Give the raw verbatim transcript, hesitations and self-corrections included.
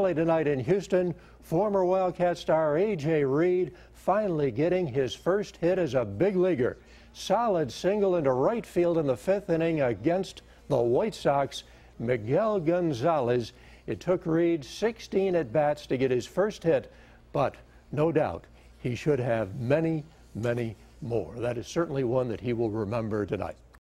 early tonight in Houston, former Wildcat star A J Reed finally getting his first hit as a big leaguer. Solid single into right field in the fifth inning against the White Sox. Miguel Gonzalez. It took Reed sixteen at-bats to get his first hit, but no doubt he should have many, many more. That is certainly one that he will remember tonight.